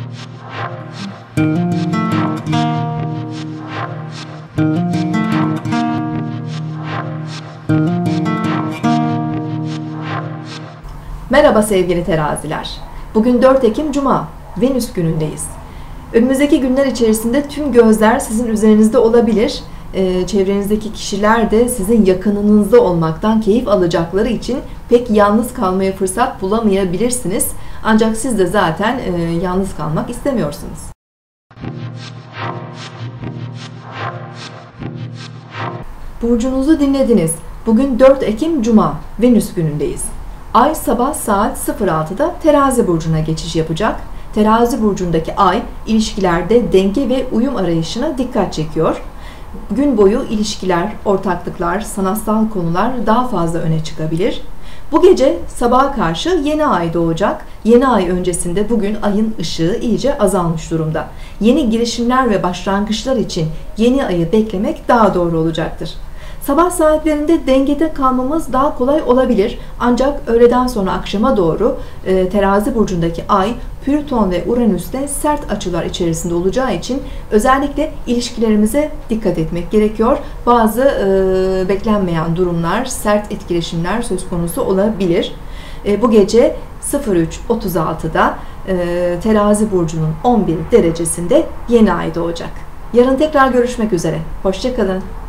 Merhaba sevgili teraziler. Bugün 4 Ekim Cuma, Venüs günündeyiz. Önümüzdeki günler içerisinde tüm gözler sizin üzerinizde olabilir. Çevrenizdeki kişiler de sizin yakınınızda olmaktan keyif alacakları için pek yalnız kalmaya fırsat bulamayabilirsiniz. Ancak siz de zaten yalnız kalmak istemiyorsunuz. Burcunuzu dinlediniz. Bugün 4 Ekim Cuma, Venüs günündeyiz. Ay sabah saat 06'da Terazi burcuna geçiş yapacak. Terazi burcundaki ay ilişkilerde denge ve uyum arayışına dikkat çekiyor. Gün boyu ilişkiler, ortaklıklar, sanatsal konular daha fazla öne çıkabilir. Bu gece sabaha karşı yeni ay doğacak. Yeni ay öncesinde bugün ayın ışığı iyice azalmış durumda. Yeni girişimler ve başlangıçlar için yeni ayı beklemek daha doğru olacaktır. Sabah saatlerinde dengede kalmamız daha kolay olabilir. Ancak öğleden sonra akşama doğru Terazi burcundaki ay Plüton ve Uranüs'te sert açılar içerisinde olacağı için özellikle ilişkilerimize dikkat etmek gerekiyor. Bazı beklenmeyen durumlar, sert etkileşimler söz konusu olabilir. Bu gece 03.36'da Terazi burcunun 11 derecesinde yeni ay doğacak. Yarın tekrar görüşmek üzere. Hoşça kalın.